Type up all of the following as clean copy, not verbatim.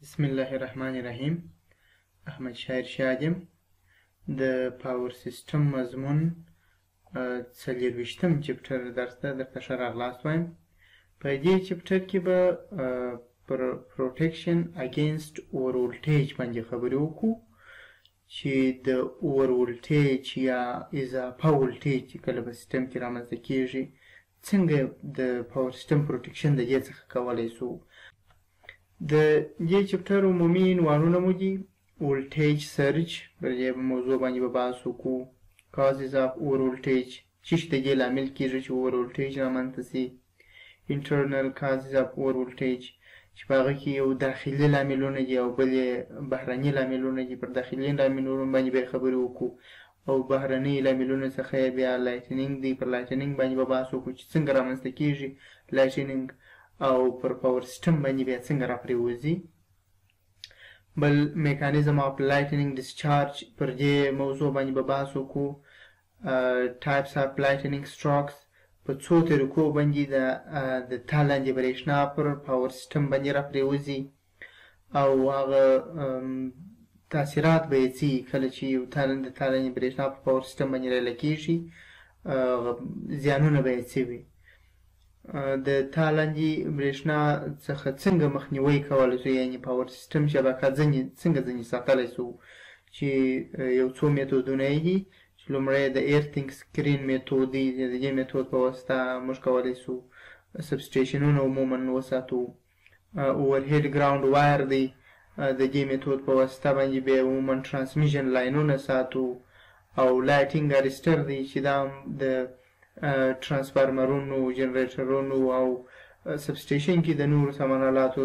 بسم الله الرحمن الرحیم. احمد شاعر شادیم. د پاور سیستم مضمون څلېرویشتم چپټر درس ته درته ښه راغلاست وایم. په دې چپټر کې به پروټیکشن اګینسټ اور ولټیج باندې خبرې وکړو چې د اور ولټیج یا اضافه ولټیج چې کله په سیستم کې رامنځته کېږي څنګه د پاور سیستم پروټیکشن د دې څخه کولی سو. د دې چپټر عمومي عنوانونه مو دي: ولټیج سرج، پر دې موضوع باندې به بحث وکړو. کازز اف اور ولټیج، څه شي د دې لامل کېږي چې اور ولټیج رامنځته سي. انټرنل کازز اف اور ولټیج، چې په هغه کې یو داخلي لاملونه دي او بل یې بهرني لاملونه دي. پر داخلي لاملونو باندې به خبرې وکړو او بهرني لاملونو څخه یې بیا لایټنینګ دی. پر لایټنینګ باندې به بحث وکړو چې څنګه رامنځته کېږي لایټنینګ، او پر پاور سیستم باندې بیا څنګه راپرېوځي. بل میکانیزم اف لایټنینګ ډسچارج، پر دې موضوع باندې به بحث وکړو. ټایپس اف لایټنینګ سټروکس، په څو طریقو باندې د تار لاندې برېښنا پر پاور سیستم باندې راپرېوځي او هغه تاثیرات به یې څه وي کله چې یو د تار لاندې برېښنا په پاور سیستم باندې راله کېږي، زیانونه به یې څه وي. د تار لاندې برېښنا څخه څنګه مخنیوی کولی سو، یعنې پاور سیستم شبکه څنګه ځنې ساتلی سو، چې یو څو میتودونه یې دي. چې لومړی د ایرتینګ سکرین میتود دی. د دې میتود په واسطه موږ کولی سو سبسټیشنونه عموما وساتو. اوورهیډ ګراوند وایر دی، د دې میتود په واسطه باندې بیا عموما ټرانسمیشن لاینونه ساتو. او لایټینګ اریسټر دی چې دا د ترانسفارمرونو، جنریټرونو او سبسټیشن کې د نورو سامان آلاتو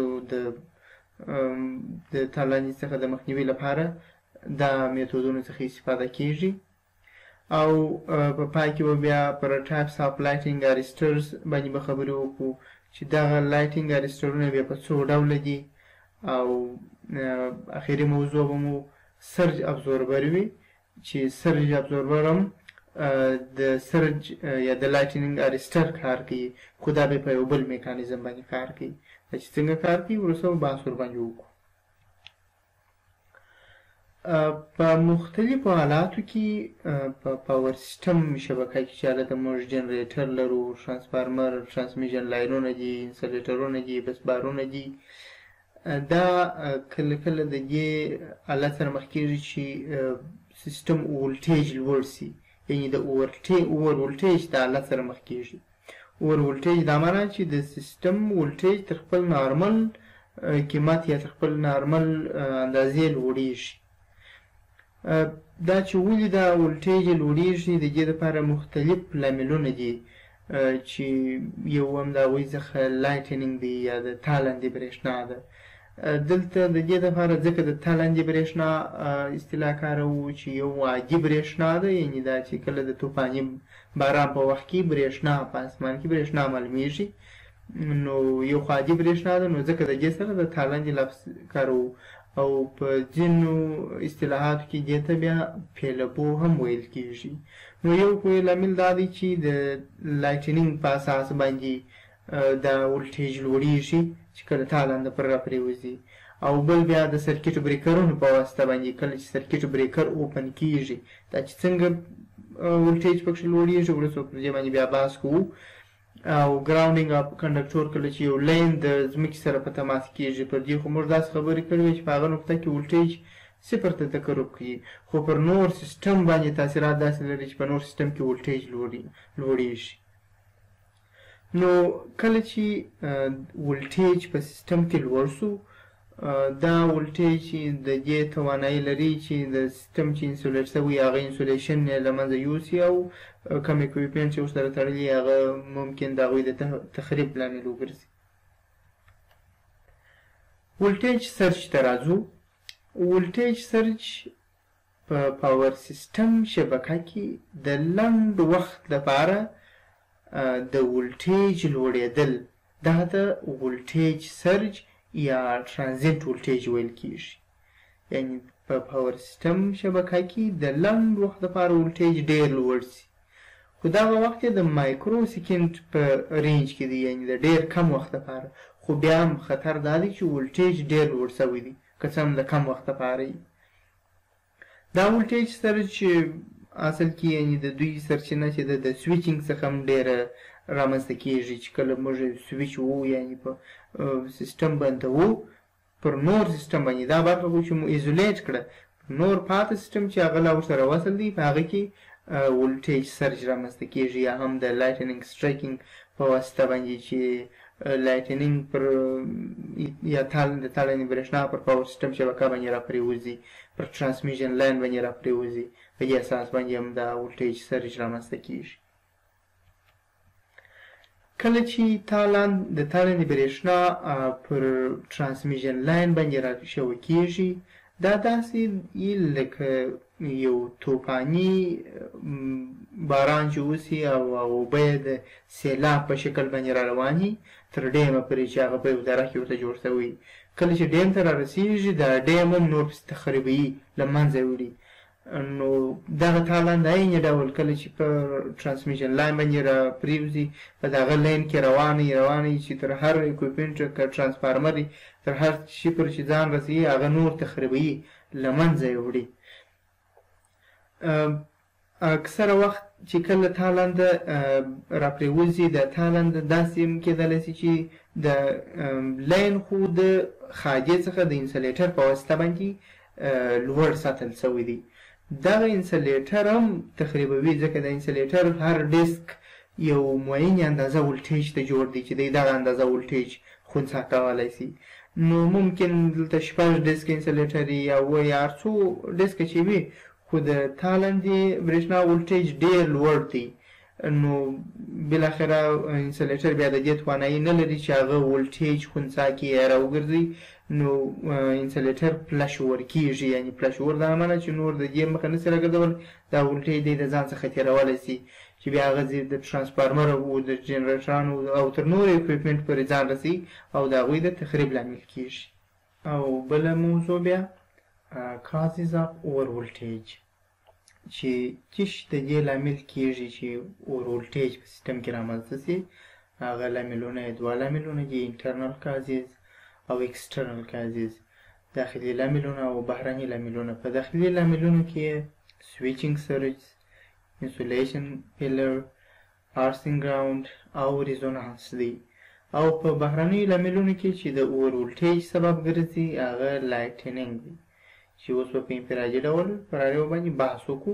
د تار لاندې څخه د مخنیوي لپاره دا میتودونو څخه استفاده کېږي. او په پای کې به بیا پر ټایپس اف لایټینګ اریسټرز باندې به خبرې وکړو چې دغه لایټینګ اریسټرونه بیا په څو ډوله دي. او اخري موضوع به مو سرج ابزوربر وي، چې سرج ابزوربر هم د سرج یا د لایټنینګ اریسټر کار کوي، خو دا به په یو بل میکانیزم باندې کار کوي. دا چې څنګه کار کوي وروسته به بحث ورباندې وکړو. په مختلفو حالاتو کې په پاور سیستم شبکه کې چې هلته موږ جنریټر لرو، ترانسفارمر، ټرانسمیشن لاینونه دي، انسلیټرونه دي، بسبارونه دي. دا کله کله د دې حالت سره مخ کېږي چې سیستم ولټیج لوړ سي، یعنې د اور ولټیج د حالت سره مخ کېږي. اور ولټیج دا معنا چې د سیستم ولټیج تر خپل نارمل قیمت یا تر خپل نارمل اندازې لوړېږي. دا چې ولې دا ولټیج لوړېږي، د دې دپاره مختلف لاملونه دي چې یو هم د هغوی څخه لایټنینګ دی یا د تار لاندې برېښنا ده. دلته د دې دپاره ځکه د تار لاندې برېښنا اصطلاح کاروو چې یو عادي برېښنا ده، یعنې دا چې کله د طوفاني باران په وخت کې برېښنا په اسمان کې برېښنا معلومیږي، نو یو خو عادي برېښنا ده، نو ځکه د دې سره د تار لاندې لفظ کاروو. او په ځینو اصطلاحاتو کې دې ته بیا پیلبو هم ویل کېږي. نو یو خو لامل دا دی چې د لایټنینګ په اساس باندې دا ولټیج لوړېږي چې کله تار لاندې پر راپرېوځي. او بل بیا د سرکټ بریکرونو په واسطه باندې کله چې سرکټ بریکر اوپن کېږي، دا چې څنګه ولټیج پکښې لوړېږي وروسته پر دې باندې بیا بحث کوو. او ګراونډینګ اف کنډکټور، کله چې یو لین د ځمکې سره په تماس کېږي، پر دې خو موږ داسې خبرې کړې وې چې په هغه نقطه کې ولټیج صفر ته تقرب کوي، خو پر نور سیستم باندې تاثیرات داسې لري چې په نور سیستم کې ولټیج لوړېږي. نو کله چې ولټیج په سیستم کې لوړ سو، دا ولټیج د دې توانایي لري چې د سیستم چې انسولیټ شوی هغه انسولیشن یې له منځه یوسي، او کوم اکویپمنټ چې ورسره تړلي هغه ممکن د هغوی د تخریب لامل وګرځي. ولټیج سرج ته راځو. ولټیج سرج په پاور سیستم شبکه کې د لنډ وخت لپاره د ولټیج لوړېدل، دا د ولټیج سرج یا ترانزیت ولټیج ویل کېږي. یعنې په پاور سیستم شبکه کې د لنډ وخت لپاره ولټیج ډېر لوړ سي، خو دغه وخت یې د مایکرو سیکنډ په رینج کې دی، یعنې د ډېر کم وخت لپاره. خو بیا هم خطر دا دی چې ولټیج ډېر لوړ شوی دی که څه هم د کم وخت لپاره وي. دا ولټیج سره چې اصل کې یعنې د دوی سرچینه چې د سویچینګ څخه هم ډېره رامنځته کېږي چې کله موږ سویچ وو یعنې په سیسټم بندوو پر نور سیسټم باندې دا برخه خو چې مو ایزولیټ کړه نور پاتې سیسټم چې هغه لا ورسره وصل دی په هغه کې ولټیج سرج رامنځته کېږي یا هم د لایټنینګ سټرایکینګ په واسطه باندې چې لایټنینګ پر یا د تالنې برېښنا پر پاور سیسټم شبکه باندې راپرېوځي پر ټرانسمیشن لاین باندې راپرېوځي په دې اساس باندې هم دا ولټیج سرج رامنځته کېږي. کله چې د تالنې برېښنا پر ټرانسمیشن لاین باندې راشوه کېږي دا داسې لکه یو توپاني باران چې وسي او اوبه یې د سیلاب په شکل باندې را رواني تر ډیمه پورې چې هغه په یو دره کې ورته جوړ شوی. کله چې ډیم ته رارسېږي دا ډیم هم نور پسې تخریبوي له منځه وړي. نو دغه تالان د عین ډول کله چې په ټرانسمیشن لاین باندې راپرېوځي په دغه لاین کې رواني چې تر هر اکوپمنټ که ټرانسفارمر تر هر شي پورې چې ځان رسوي هغه نور تخریبوي له منځه یې وړي. اکثره وخت چې کله تالنده راپرېوځي د تالنده داسې هم کېدلی شي چې د لاین خو د خادې څخه د انسولیټر په واسطه باندې لوړ ساتل شوی دی. دغه انسولیټر هم تخریبوي ځکه د انسولیټر هر ډیسک یو معینې اندازه ولټیج ته جوړ دی چې دی دغه اندازه ولټیج خنثی کولی شي. نو ممکن دلته 6 ډیسک انسولیټر یا اووه یا هر څو ډیسکه چې وي خو د تالندې برېښنا ولټیج ډېر لوړ دی. نو بالاخره انسولیټر بیا د دې توانایي نه لري چې هغه ولټیج خنثی کړي یا راوګرځوي. نو انسولیټر فلش اور کېږي یعنې فلش اور دا معنی چې نور د دې مخه نشي راګرځول دا ولټیج دی د ځان څخه تېرولی شي چې بیا هغه د ټرانسفارمر او د جنریټرانو او تر نورو اکوپمنټ پورې ځان رسي او د هغوی د تخریب لامل کېږي. او بله موضوع بیا causes of over voltage چې د دې لامل کېږي چې اور voltage په سیسټم کې رامنځته شي. هغه لاملونه یې دوه لاملونه دي internal causes او external causes داخلي لاملونه او بهرني لاملونه. په داخلي لاملونو کې switching surge insulation pillar arcing ground او resonance دی. او په بهرني لاملونو کې چې د اور voltage سبب ګرځي هغه lightning دی چې اوس په انفرادي ډول پر هغې باندې بحث وکړو.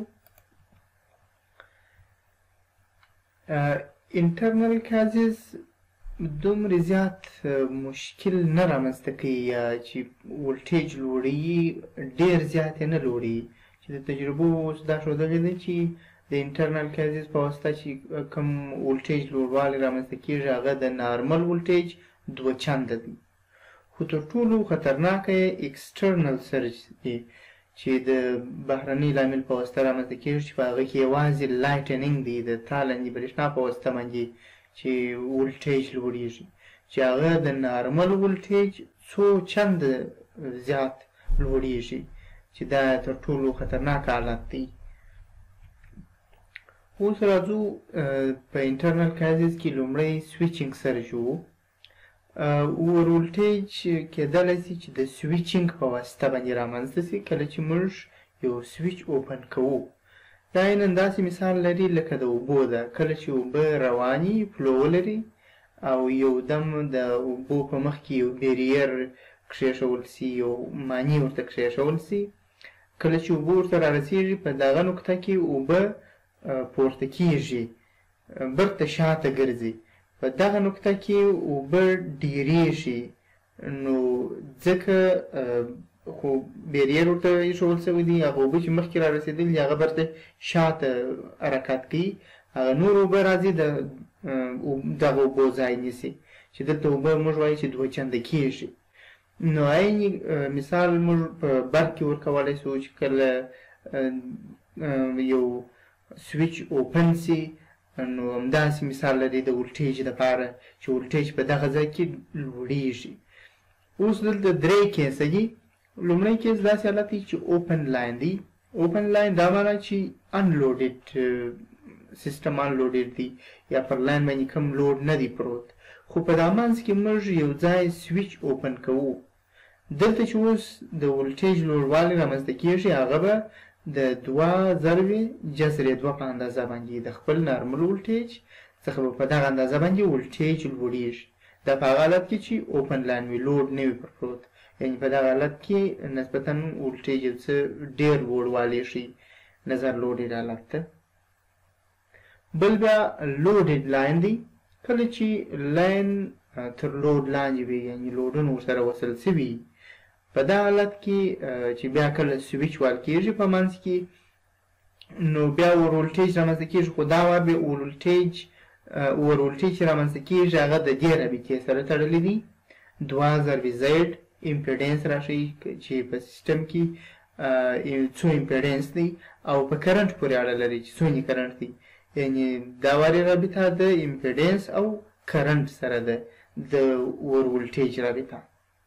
internal causes دومره زیات مشکل نه رامنځته کوي یا چې ولټیج لوړوي ډېر زیات یې نه لوړوي چې د تجربو اوس دا ښودلې ده چې د انټرنل کازز په واسطه چې کوم ولټیج لوړوالی رامنځته کېږي هغه د نارمل ولټیج 2 چنده دی. خو تر ټولو خطرناکه یې ایکسټرنل سرج دی چې د بهرني لامل په واسطه رامنځته کېږي چې په هغه کې یوازې لایټنینګ دی د تالندې برېښنا په واسطه باندې چې ولټیج لوړېږي چې هغه د نارمل ولټیج څو چنده زیات لوړېږي چې دا تر ټولو خطرناک حالت دی. اوس راځو په انټرنل کازز کې لومړی سویچینګ سرج وو. اور ولټیج کېدلی شي چې د سویچینګ په واسطه باندې رامنځته شي کله چې موږ یو سویچ اوپن کوو. دا عیناً داسې مثال لري لکه د اوبو ده. کله چې اوبه رواني فلو ولري او یو دم د اوبو په مخ کې یو بیریر کښېښول سي یو مانع ورته کښېښول سي کله چې اوبه ورته رارسېږي په دغه نقطه کې اوبه پورته کېږي برته شاته ګرځي په دغه نقطه کې اوبه ډېرېږي نو ځکه خو بیریر ورته ایښول شوی دی هغه اوبه چې مخکې رارسېدلي دي هغه برته شاته حرکت کوي هغه نور اوبه راځي دغه اوبو ځای نیسي چې دلته اوبه موږ وایو چې 2 چنده کېږي. نو عین مثال موږ په برق کې ورکولی شو چې کله یو سویچ اوپن سي نو همداسې مثال لري د ولټیج دپاره چې ولټیج په دغه ځای کې لوړېږي. اوس دلته 3 کیسه دي. لومړی کیس داسې حالت دی چې اوپن لاین دی. اوپن لاین دا معنی چې انلوډډ سیسټم انلوډډ دی یا پر لاین باندې کوم لوډ نه دی پروت خو په دا منځ کې موږ یو ځای سویچ اوپن کوو. دلته چې اوس د ولټیج لوړوالی رامنځته کېږي هغه به د 2.2 په اندازه باندې د خپل نارمل ولټیج څخه به په دغه اندازه باندې ولټیج لوړیږي. دا په هغه حالت کې چې اوپن لاین وي، لوډ نه وي پر پروت، یعنې په دغه حالت کې نسبتا ولټیج یو څه ډېر لوړوالی ښیي نظر لوډډ حالت ته. بل بیا لوډډ لاین دی. کله چې لاین تر لوډ لاندې وي، یعنې لوډونه ورسره وصل شوي، په دا حالت کې چې بیا کله سویچ وال کېږي په منځ کې، نو بیا ور ولټیج رامنځته کېږي. خو دا وار بیا ور ولټیج چې رامنځته کېږي هغه د دې رابطې سره تړلی دی. 2 امپیډنس راښیي چې په سیسټم کې څو امپیډنس دی او په کرنټ پورې اړه لري چې څومره کرنټ دی، یعنې دا وارې رابطه د امپیډنس او کرنټ سره ده د ور ولټیج رابطه.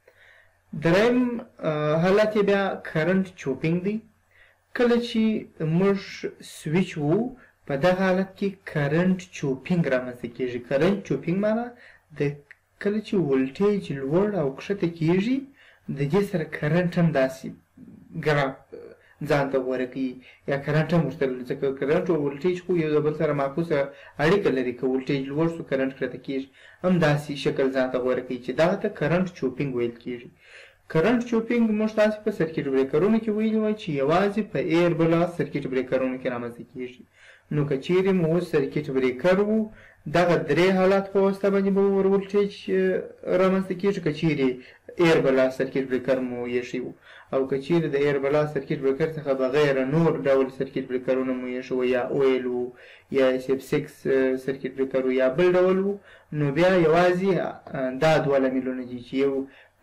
دریم حالت یې بیا کرنټ چوپینګ دی. کله چې موږ سویچ وو په دغه حالت کې کرنټ چوپینګ رامنځته کېږي. کرنټ چوپینګ معنا د کله چې ولټیج لوړ او کښته کېږي د دې سره کرنټ هم داسې ګراف ځان ته غوره کوي یا کرنټ هم ورته، ځکه کرنټ او ولټیج خو یو د بل سره معکوسه اړیکه لري. که ولټیج لوړ شو کرنټ کښته کېږي، هم داسې شکل ځان ته غوره کوي چې دغه ته کرنټ چوپینګ ویل کېږي. کرنټ چوپینګ موږ تاسې په سرکټ بریکرونو کې ویلي وای چې یوازې په ایر بلاس سرکټ بریکرونو کې رامنځته کېږي. نو که چیرې مو اوس سرکټ بریکر و، دغه درې حالات په واسطه باندې به ور ولټیج رامنځته کېږي. که چیرې ایر بلاس سرکټ بریکر مو ایښی و، او که چیرې د ایر بلاس سرکټ بریکر څخه بغیر نور ډول سرکټ بریکرونه مو ایښی و، یا اویل و یا SF6 سرکټ بریکر و یا بل ډول و، نو بیا یوازې دا دوه لاملونه دي چې یو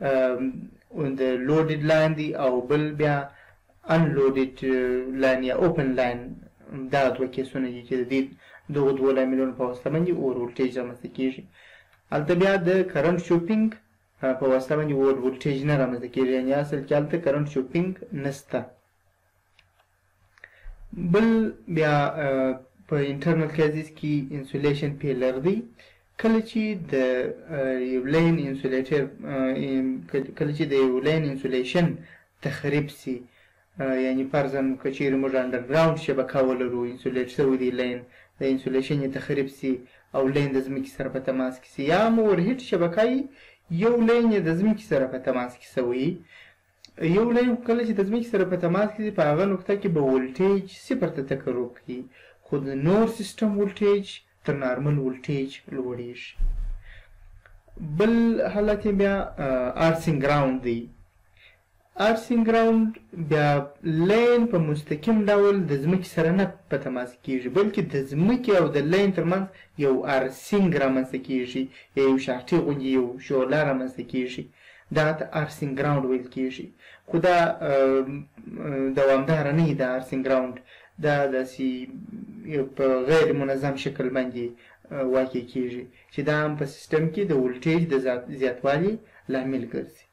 د لوډډ لاین دی او بل بیا انلوډډ لاین یا اوپن لاین. دا دوه کیسونه دي چې د دې دغو دوه لاملونو په واسطه باندې اور ولټیج رامنځته کېږي. هلته بیا د کرنټ چوپینګ په واسطه باندې اور ولټیج نه رامنځته کېږي، یعنې اصل کې هلته کرنټ چوپینګ نشته. بل بیا په انټرنل کیزز کې انسولیشن پیلر دی. کله چې د یو لین انسولیټر کله چې د یو لین انسولیشن تخریب سي، یعنې فرضاً که چیرې موږ انډرګراوند شبکه ولرو، انسولیټ شوی دی لین، د انسولیشن یې تخریب سي او لین د ځمکې سره په تماس کې سي، یا هم اورهیټ شبکه یو لین یې د ځمکې سره په تماس کې سوی. یو لین کله چې د ځمکې سره په تماس کې په هغه نقطه کې به ولټیج 0 ته تقرب کړي، خو د نور سیسټم ولټیج تر نارمل ولټیج لوړیږي. بل حالت یې بیا آرسینګ ګراوند دی. آرسینګ ګراوند بیا لین په مستقیم ډول د ځمکې سره نه په تماس کېږي، بلکې د ځمکې او د لین ترمنځ یو آرسینګ رامنځته کېږي، یا یو شاټې غوندې یو شعله رامنځته کېږي. دغه ته آرسینګ ګراوند ویل کېږي. خو دا دوامداره نه وي. دا آرسینګ ګراوند دا داسې په غیر منظم شکل باندې واقع کېږي، چې دا هم په سیسټم کې د ولټیج د زیاتوالي لامل ګرځي.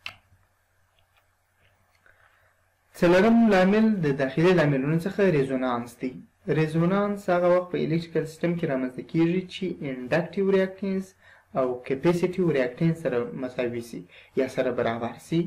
څلورم لامل د داخلي لاملونو څخه ریزونانس دی. ریزونانس هغه وخت په الکتریکل سیسټم کې رامنځته کېږي چې انډکټیو ریاکټنس او کیپیسیټیو ریاکټنس سره مساوي سي یا سره برابر سي.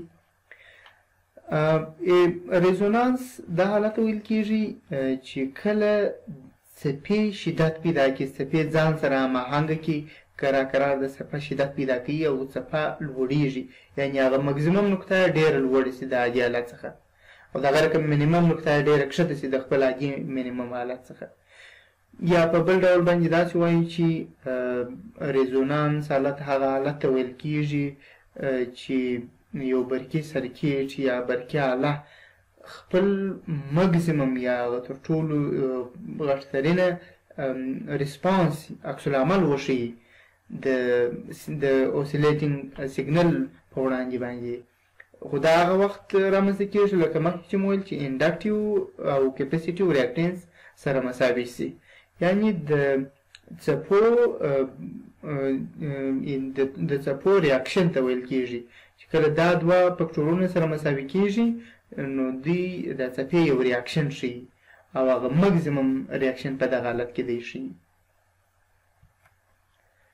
ریزونانس دا حالت ویل کېږي چې کله څپې شدت پیدا کړي، څپې ځان سره هماهنګه کړي، کرار د څپه شدت پیدا کوي او څپه لوړیږي، یعنې هغه مکزیمم نقطه ډېره لوړه سي د عادي حالت څخه، او دغه رقم مینیمم نقطه ډېره کښته سي د خپل عادي مینیمم حالت څخه. یا په بل ډول باندې داسې وایو چې ریزونانس حالت هغه حالت ته ویل کېږي چې یو برقي سرکټ یا برقي آله خپل مکزیمم یا تر ټولو غټترینه ریسپانس عکس العمل وښیي د اوسیلیټینګ سیګنل په وړاندې باندې. خو دا هغه وخت رامنځته کېږي لکه مخکې چې مو ویل چې انډکټیو او کیپیسیټیو ریاکټنس سره مساوي سي، یعنې د څپو ریاکشن ته ویل کېږي چې کله دا دوه فکټورونه سره مساوي کېږي نو دوی د څپې یو ریاکشن ښیي او هغه مکزیمم ریاکشن په دغه حالت کې دی ښیي.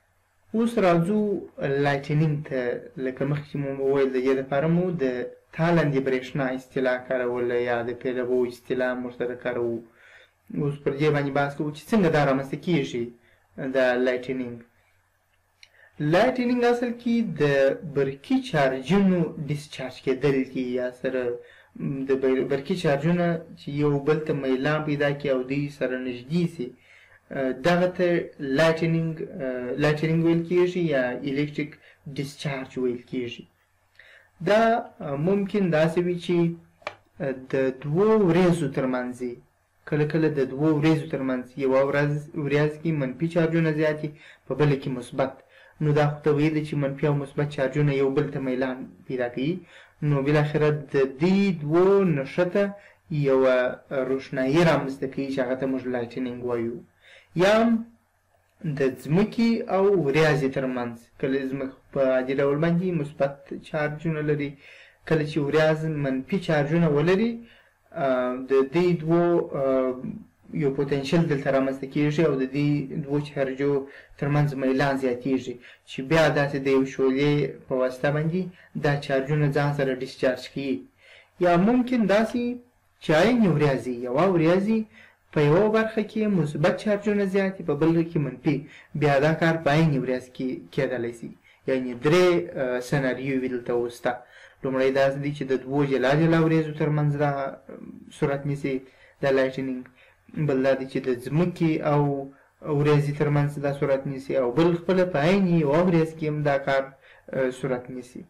اوس راځو لایټنینګ ته. لکه مخکې مو وویل د دې دپاره مو د تالندې برېښنا اصطلاح کاروله یا د پیلبو اصطلاح مو ورسره کاروو. اوس پر دې باندې بحث کوو چې څنګه دا رامنځته کېږي د لایټنینګ. لایټنینګ اصل کې د برقي چارجونو ډسچارج کېدل کې یا سره د برقي چارجونه چې یو بل ته میلان پیدا کړي او دوی سره نږدې سي، دغه ته لایټنینګ ویل کېږي یا الکتریک ډسچارج ویل کېږي. دا ممکن داسې وي چې د دوو وریځو ترمنځ کله کله د دوو وریځو ترمنځ یوه وریځ کې منفي چارجونه زیات وي، په بله کې مثبت. نو دا خو طبیعي ده چې منفي او مثبت چارجونه یو بل ته میلان پیدا کوي. نو بالاخره د دې دوو نښته یوه روښنایي رامنځته کوي چې هغه ته موږ لایټنینګ وایو. یا د ځمکې او وریځې ترمنځ، کله ځمکه په عادي ډول باندې مثبت چارجونه لري، کله چې وریځ منفي چارجونه ولري، د دې دوو یو پوتنشل دلته رامنځته کېږي او د دې دوو چارجو ترمنځ میلان زیاتېږي چې بیا داسې د یو شعلې په واسطه باندې دا چارجونه ځان سره ډسچارج کوي. یا ممکن داسې چې عین وریځې یوه وریځې په یوه برخه کې مثبت چارجونه زیات وي، په بله کې منفي، بیا دا کار په عین ورځ کې کېدلی شي. یعنې درې سناریووې دلته اوس شته. لومړی داسې دی چې د دوو جلا جلا وریځو ترمنځ دا صورت نیسي دا لایټنینګ، بل دا دی چې د ځمکې او وریځې ترمنځ دا صورت نیسي، او بل خپله په عین یوه وریځ کې هم دا کار صورت نیسي.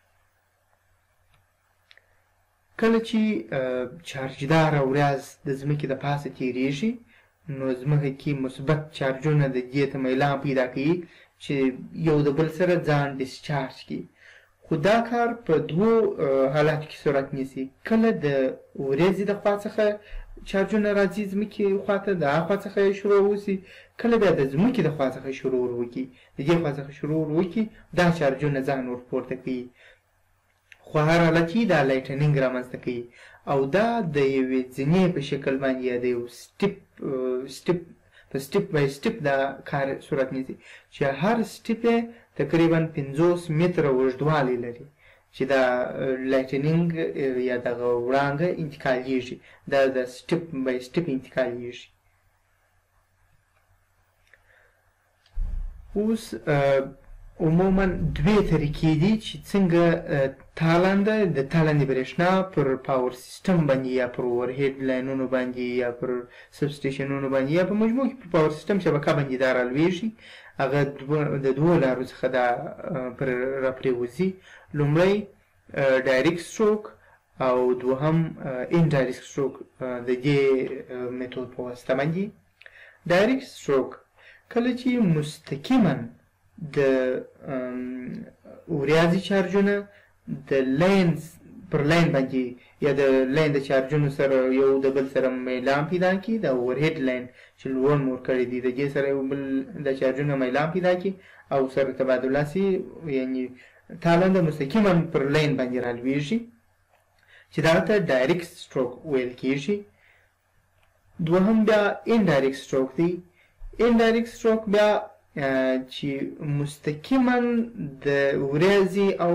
کله چې چارجداره وریځ د ځمکې د پاسه تېرېږي، نو ځمکه کې مثبت چارجونه د دې ته میلان پیدا کوي چې یو د بل سره ځان ډسچارج کړي. خو دا کار په دوو حالاتو کې صورت نیسي. کله د وریځې د خوا څخه چارجونه راځي ځمکې خواته، د هغه خوا څخه یې شروع وسي، کله بیا د ځمکې د خوا څخه شروع وکړي، د دې خوا څخه شروع وکړي، دا چارجونه ځان ورپورته کوي. خو هر حالت کې دا لایټنینګ رامنځته کوي، او دا د یوې زینې په شکل باندې یا د یو سټپ بای سټپ دا کار صورت نیسي چې هر سټپ یې تقریبا 50 متره اوږدوالی لري چې دا لایټنینګ یا دغه وړانګه انتقالیږي، دا د سټپ بای سټپ انتقالیږي. اوس عموما دوې طریقې دي چې څنګه د تالندې برېښنا پر پاور سیسټم باندې یا پر اورهیډ لاینونو باندې یا پر سب سټیشنونو باندې یا په مجموع کې پر پاور سیسټم شبکه باندې دا رالویږي. هغه د دوو لارو څخه دا پر راپرېوځي. لومړی ډایرکټ سټروک او دوهم انډایرکټ سټروک د دې میتود په واسطه باندې. ډایرکټ سټروک کله چې مستقیما د وریځې چارجونه د لاین پر لاین باندې یا د لاین د چارجونو سره یو د بل سره میلان پیدا کړي، د اورهیډ لاین چې لوړ مور کړی دي د دې سره یو بل د چارجونو میلان پیدا کړي او سره تبادله سي، یعنې تالنده مستقیما پر لاین باندې رالویږي چې دا ته ډایرکټ سټروک ویل کېږي. دوهم بیا انډایرکټ سټروک دی. انډایرکټ سټروک بیا چې مستقیما د وریځې او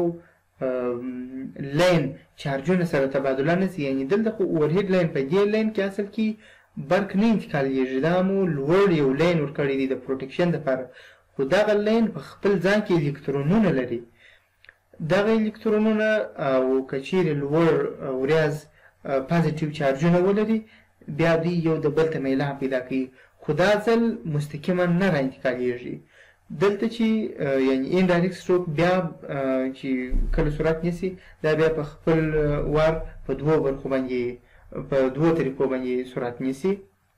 لاین چارجونه سره تبادله نه سي، یعنې دلته خو اورهیډ لاین په دې لاین کې اصل کې برق نه انتقالیږي، دا مو لوړ یو لاین ورکړی دی د پروټیکشن دپاره، خو دغه لاین په خپل ځان کې الکترونونه لري. دغه الکترونونه او که چیرې لوړ وریځ پازیټیو چارجونه ولري، بیا دوی یو د بل ته میلان پیدا کوي، خو دا ځل مستقیما نه را انتقالیږي. دلته چې یعنې انډایرکټ سټروک بیا چې کله صورت نیسي، دا بیا په خپل وار په دوو برخو باندې په دوو طریقو باندې صورت نیسي.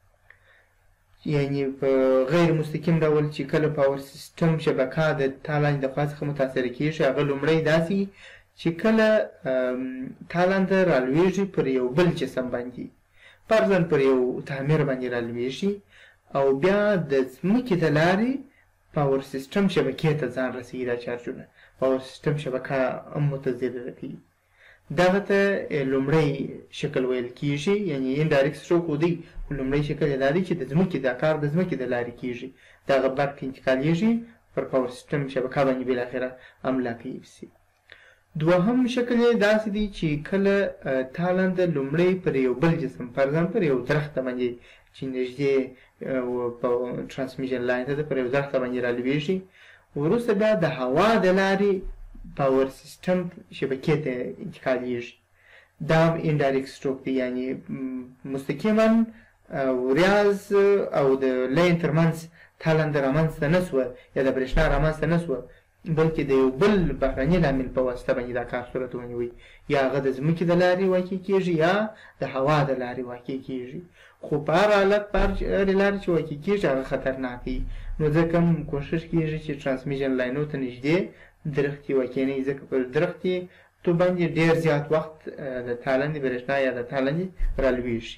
یعنې په غیر مستقیم ډول چې کله پاور سیسټم شبکه د تالندې د خوا څخه متاثره کېږي، هغه لومړی داسې چې کله تالنده رالویږي پر یو بل جسم باندې، فرضاً پر یو تعمیر باندې رالویږي، او بیا د ځمکې د لارې پاور سیسټم شبکې ته ځان رسوي. دا چارجونه پاور سیسټم شبکه متضرره کوي. دغه ته لومړی شکل ویل کېږي، یعنې انډایرکټ سټروک دی، خو لومړی شکل یې دا دی چې د ځمکې دا کار د ځمکې د لارې کېږي، دغه برق انتقالیږي پر پاور سیسټم شبکه باندې بالاخره حمله کوي سي. دوهم شکل یې داسې دی چې کله تالنده لومړی پر یو بل جسم فرضاً پر یو درخت باندې چې نږدې په ترانسمیشن لاین ته پر یو درخت باندې رالویږي، وروسته بیا د هوا د لارې پاور سیسټم شبکې ته انتقالیږي. دا هم انډایرکټ سټروک دی، یعنی مستقیما ریاض او د لاین ترمنځ تالنده رامنځته نه شوه یا د برېښنا رامنځته نه شوه، بلکې د یو بل بهرني لامل په واسطه باندې دا کار صورت ونیوی، یا هغه د ځمکې د لارې واقع کېږي یا د هوا د لارې واقع کېږي. خو په هر حالت په هرې لارې چې واقع کېږي هغه خطرناک وي. نو ځکه کوښښ کېږي چې ترانسمیشن لاینو ته نږدې درختې واقع نه وي، ځکه پر درختې تو باندې ډېر زیات وخت د تالندې برېښنا یا د تالندې رالویږي.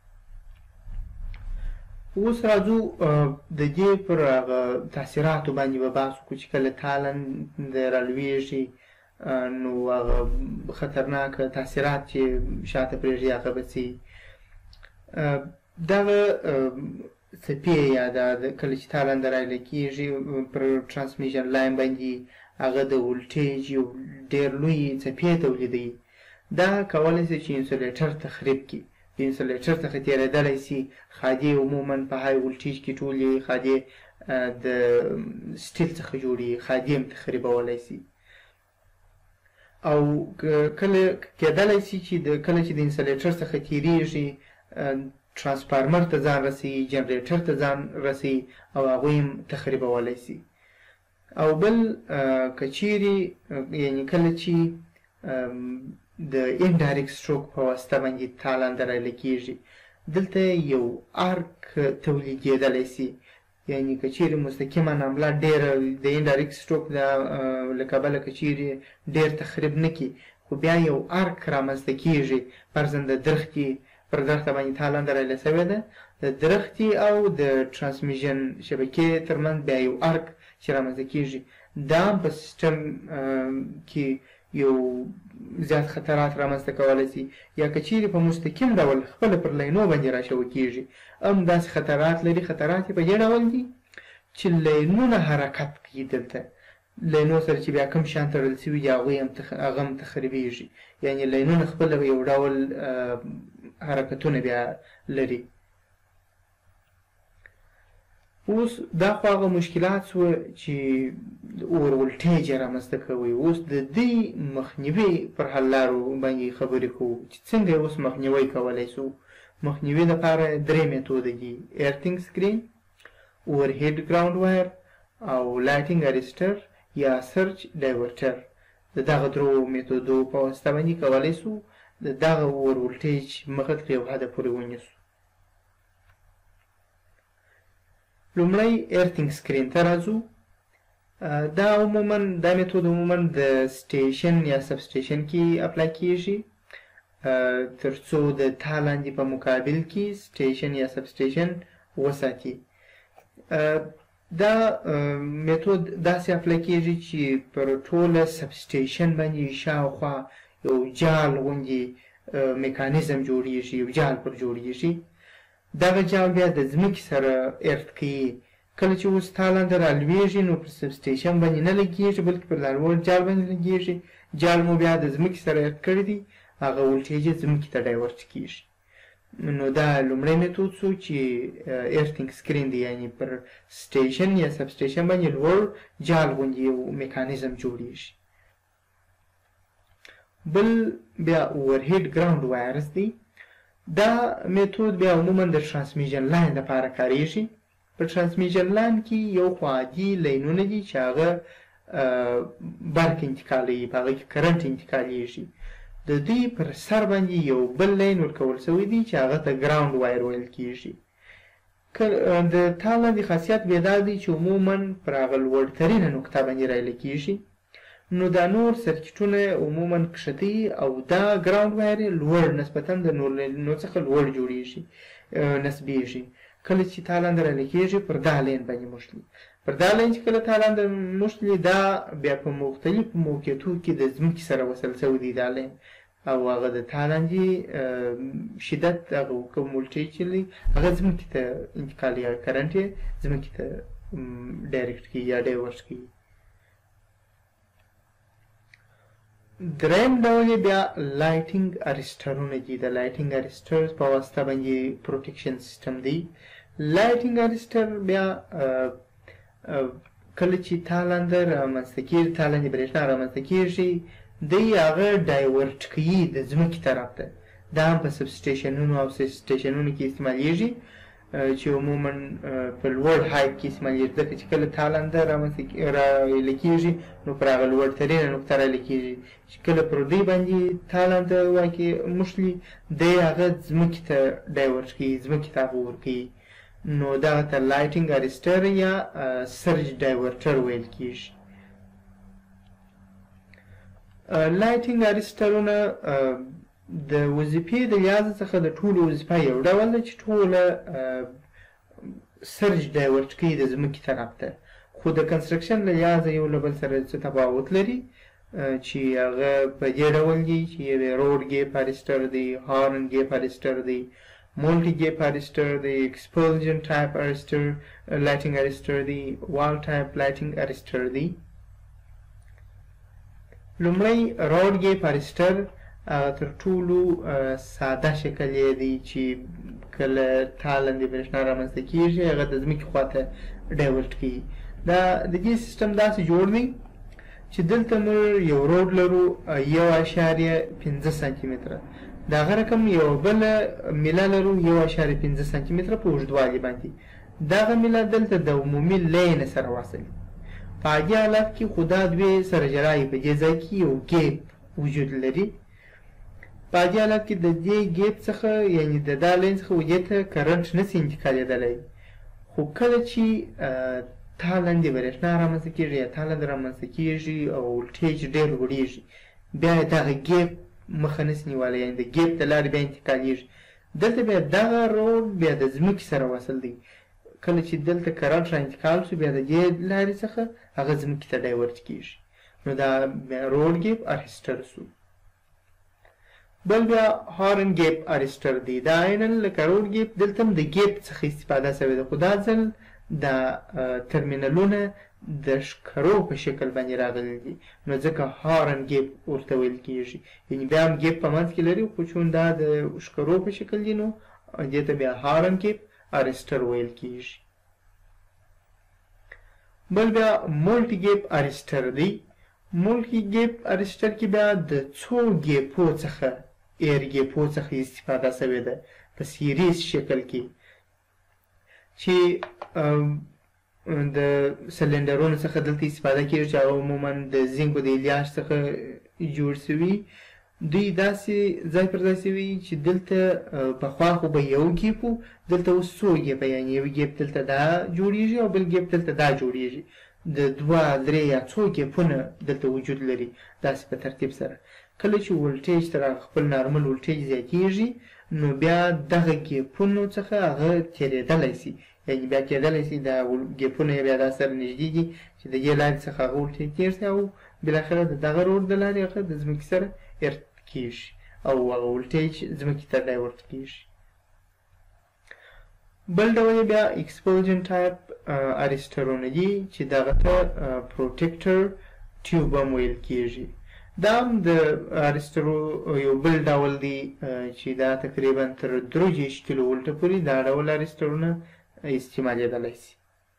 اوس راځو د دې پر هغه تاثیراتو باندې به بحث وکړو چې کله تالنده رالویږي نو هغه خطرناکه تاثیرات چې شاته پرېږدي هغه به څه. دغه څپې یا کله چې تالنده رایله کېږي پر ترانسمیشن لاین باندې هغه د ولټیج یو ډېر لوی څپې تولیدوي. دا کولی شي چې انسولیټر تخریب کړي. د انسولیټر څخه تېرېدلی سي. خادې عموما په های ولټیج کې ټولې خادې د سټیل څخه جوړېږي، خادې هم تخریبولی سي. او کله کېدلی سي چې کله چې د انسولیټر څخه تېرېږي ترانسفارمر ته ځان رسوي، جنریټر ته ځان رسوي او هغوی هم تخریبولی سي. او بل که چیرې یعنې کله چې د انډایرکټ سټروک په واسطه باندې تالنده رایله کېږي، دلته یو ارک تولیدېدلی سي. یعنې که چیرې مستقیما حمله ډېره د انډایرکټ سټروک له کبله که چیرې ډېر تخریب نه کړي، خو بیا یو ارک رامنځته کېږي. فرضاً د درختې پر درخته باندې تالنده رایله سوې ده، د درختې او د ترانسمیشن شبکې ترمنځ بیا یو ارک چې رامنځته کېږي. دا هم په سیسټم کې یو زیات خطرات رامنځته کولی سي. یا که چیرې په مستقیم ډول خپله پر لینو باندې راشوه کېږي، هم داسې خطرات لري. خطرات یې په دې ډول دي چې لینونه حرکت کوي. دلته لینو سره چې بیا کوم شیان تړل سوي دي هغه هم تخریبېږي، یعنې لینونه خپله یو ډول حرکتونه بیا لري. اوس دا خو هغه مشکلات سوه چې اور ولټیج یې رامنځته کوي. اوس د دې مخنیوي پر حل لارو باندې خبرې کوو چې څنګه اوس مخنیوی کولی سو. مخنیوي دپاره درې میتوده دي: ارتینګ سکرین، اوورهیډ ګراوند وایر او لایټینګ اریسټر یا سرچ ډایورټر. د دغه درو میتودو په واسطه باندې کولی سو د دغه اور ولټیج مخه تر یو حده پورې ونیسو. لومړی ارتینګ سکرین ته راځو. دا میتود عموما د سټیشن یا سب سټیشن کې اپلای کېږي تر څو د تالندې په مقابل کې سټیشن یا سب سټیشن وساتي. دا میتود داسې اپلای کېږي چې پر ټوله سب سټیشن باندې شاوخوا یو جال غوندې میکانیزم جوړېږي، یو جال پر جوړېږي. دغه جال بیا د ځمکې سره ارت کوي. کله چې اوس تالنده رالویږي نو پر سب سټیشن باندې نه لګېږي بلکې پر لوړ جال باندې لګېږي. جال مو بیا د ځمکې سره ارت کړی دی، هغه ولټیج یې ځمکې ته ډایورټ کېږي. نو دا لومړی میتود سو چې ارتینګ سکرین دی، یعنې پر سټیشن یا سب سټیشن باندې لوړ جال غوندې یو میکانیزم جوړېږي. بل بیا اوورهیډ ګراوند وایرز دی. دا میتود بیا عموما د ترانسمیشن لاین لپاره کاریږي. په ترانسمیشن لاین کې یو خو عادي لینونه دي چې هغه برق انتقالوي، په هغه کې کرنټ انتقالیږي. د دوی پر سر باندې یو بل لین ورکول سوی دی چې هغه ته ګراوند وایر ویل کېږي. د تالندې خاصیت بیا دا دی چې عموما پر هغه لوړترینه نقطه باندې رایله کېږي. نو دا نور سرکټونه عموما کښتي او دا ګراوند وایر لوړ نسبتا د نور لینونو څخه لوړ جوړېږي، نسبېږي. کله چې تالنده رایله کېږي پر دا لین باندې موښلي. پر دا لین چې کله تالنده موښلي دا بیا په مختلفو موقعیتو کې د ځمکې سره وصل سوی دی دا لین، او هغه د تالندې شدت هغه کوم ولټیج چې دی هغه ځمکې ته انتقالي، کرنټ یې ځمکې ته ډایرکټ کیږي یا ډایورټ کیږي. دریم ډول یې بیا لایټینګ ارسټرونه دي. د لایټینګ ارسټرز په واسطه باندې پروټیکشن سیستم دی. لایټینګ ارسټر بیا کله چې تالنده رامنځته کېږي، تالندې برېښنا رامنځته کېږي، دی هغه ډایورټ کوي د ځمکې طرف ته. دا هم په سبسټیشنونو او سټیشنونو کې استعمالیږي چې عموما په لوړ هایټ کې استعمالیږي، ځکه چې کله تالنده راویله کېږي نو پر هغه لوړترینه نقطه راویله کېږي چې کله پر دوی باندې تالنده واقع موښلي، دی هغه ځمکې ته ډایورټ کوي، ځمکې ته هغه ورکوي. نو دغه ته لایټینګ ارسټر یا سرج ډایورټر ویل کېږي. لایټینګ ارسټرونه د وظیفې د لحاظه څخه د ټولو وظیفه یو ډول ده چې ټوله سرج ډایورټ کوي د ځمکې طرف ته، خو د کنسټرکشن له لحاظه یو له بل سره څه تفاوت لري چې هغه په دې ډول دي چې یو روډ ګیپ ارسټر دی، هارن ګیپ ارسټر دی، مولټي ګیپ ارسټر دی، ایکسپلژن ټایپ ارسټر لایټینګ ارسټر دی، وال ټایپ لایټینګ ارسټر دی. لومړی روډ ګیپ ارسټر تر ټولو ساده شکل یې دی چې کله تالندې برېښنا رامنځته کېږي هغه د ځمکې خواته ډایورټ کوي. دا د دې سیستم داسې جوړ دی چې دلته موږ یو روډ لرو 1.5 سانتي متره، د هغه رقم یو بله میله لرو 1.5 سانتي متره په اوږدوالي باندې. دغه میله دلته د عمومي لین سره وصل. په عادي حالت کې خو دا دوې سره جلا وي، په دې ځای کې یو ګیپ وجود لري. په عادي حالت کې د دې ګیپ څخه یعنې د دا لین څخه دې ته کرنټ نسي انتقالېدلی، خو کله چې تالندې برېښنا رامنځته کېږي یا تالنده رامنځته کېږي او ولټیج ډېر لوړېږي، بیا دغه ګیپ مخه نسي نیولی، یعنې د ګیپ د لارې بیا انتقالېږي. دلته بیا دغه روډ بیا د ځمکې سره وصل دی. کله چې دلته کرنټ را انتقال شو بیا د دې لارې څخه هغه ځمکې ته ډایورټ کېږي. نو دا روډ ګیپ ارسټر سو. بل بیا هارن ګیپ ارسټر دی. دا عیناً لکه روډ ګیپ دلته هم د ګیپ څخه استفاده شوې ده، خو دا ځل دا ترمینلونه د شکرو په شکل باندې راغلي دي، نو ځکه هارن ګیپ ورته ویل کېږي. یعنې بیا هم ګیپ په منځ کې لري، خو چون دا د شکرو په شکل دي نو دې ته بیا هارن ګیپ ارسټر ویل کېږي. بل بیا مولټي ګیپ ارسټر دی. مولټي ګیپ ارسټر کې بیا د څو ګیپو څخه ایر ګیپو څخه استفاده شوې ده په سیریز شکل کې، چې د سلنډرونو څخه دلته استفاده کېږي چې هغه عموما د زینکو د الیاژ څخه جوړ شوي. دوی داسې ځای پر ځای شوي چې دلته پخوا خو به یو ګیپ و، دلته اوس څو ګیپه، یعنې یو ګیپ دلته دا جوړېږي او بل ګیپ دلته دا جوړېږي. د 2 3 یا څو ګیپونه دلته وجود لري داسې په ترتیب سره. کله چې ولټیج تر خپل نارمل ولټیج زیاتېږي نو بیا دغه ګیپونو څخه هغه تېرېدلی شي، یعنې بیا کېدلی شي دا ګیپونه یې بیا دا سره نږدې دي چې د دې لارې څخه هغه ولټیج تېر شي او بالاخره د دغه روډ د لارې هغه د ځمکې سره ارت کېږي او هغه ولټیج ځمکې ته ډایورټ کېږي. بل ډول یې بیا ایکسپلژن ټایپ ارسټرونه دي چې دغه ته پروټیکټر ټیوب هم ویل کېږي. دا هم د ارسټرو یو بل ډول دی چې دا تقریبا تر 30 کیلو ولټه پورې دا ډول ارسټرونه استعمالېدلی شي.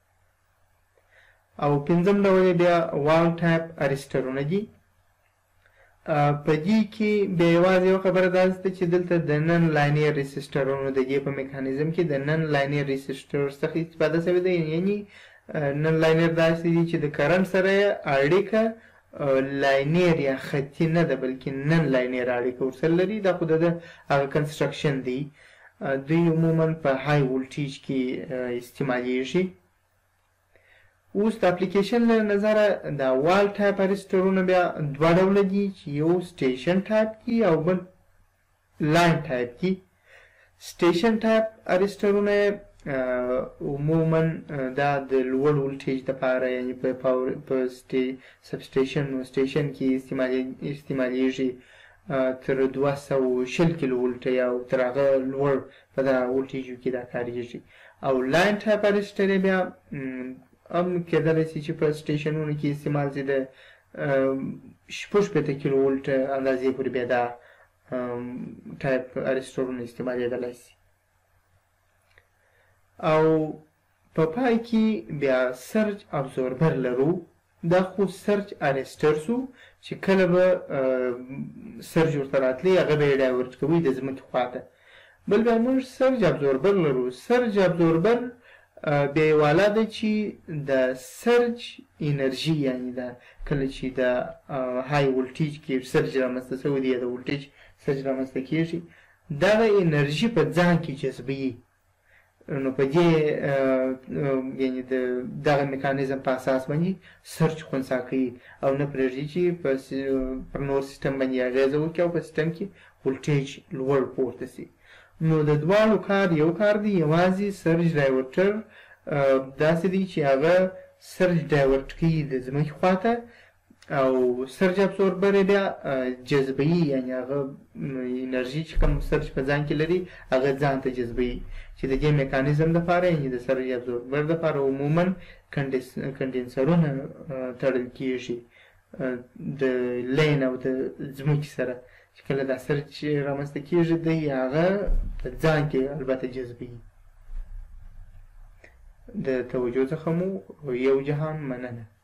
او پنځم ډول یې بیا وال ټایپ ارسټرونه دي. په دې کې بیا یوازې یو خبره داسې ده چې دلته د نن لاینر ریسسټرونو د دې په میکانیزم کې د نن لاینر ریسسټر څخه استفاده شوې ده. یعنې نن لاینر داسې دي چې د کرنټ سره یې اړیکه لاینر یا خطي نه ده بلکې نن لاینر اړیکه ورسره لري. دا خو د هغه کنسټرکشن دی. دوی عموما په های ولټیج کې استعمالیږي. اوس د اپلیکیشن له نظره دا وال ټایپ ارسټرونه بیا 2 ډوله دي چې یو سټیشن ټایپ دي او بل لاین ټایپ دي. سټیشن ټایپ ارسټرونه عموما دا د لوړ ولټیج دپاره یعنې په سبسټیشن او سټیشن کې استعمالیږي تر 220 کیلو ولټه او تر هغه لوړ په دغه ولټیجو کې دا کاریږي. او لاین ټایپ ارسټر بیا هم کېدلی شي چې په سټیشنونو کې استعمال شي د شپږ کیلو ولټ اندازې پورې بیا دا ټایپ ارسټورونه استعمالېدلی شي. او په پای کې بیا سرج ابزوربر لرو. دا خو سرج ارسټر سو چې کله به سرج ورته راتلی هغه به یې ډایورټ کوي د ځمکې خواته. بل بیا موږ سرج ابزوربر لرو. سرج ابزوربر بیا یې والا ده چې د سرج انرژي یعنې د کله چې د های ولټیج کې سرج رامنځته شوی دی یا د ولټیج سرج رامنځته کېږي دغه انرژي په ځان کې جذبوي. نو په دې یعنې د دغه میکانیزم په اساس باندې سرج خنثی کوي او نه پرېږدي چې پر نور سیستم باندې اغېزه وکړي او په سیستم کې ولټیج لوړ پورته شي. نو د دواړو کار یو کار دی. یوازې سرج ډایورټر داسې دی چې هغه سرج ډایورټ کوي د ځمکې خواته او سرج ابزوربر یې بیا جذبوي، یعنې هغه انرژي چې کوم سرج په ځان کې لري هغه ځان ته جذبوي. چې د دې میکانیزم دپاره یعنې د سرج ابزوربر دپاره عموما کنډنسرونه تړل کېږي د لین او د ځمکې سره چې کله دا سرج رامنځته کېږي دی هغه په ځان کې البته جذبوي. د توجه څخه مو یو جهان مننه.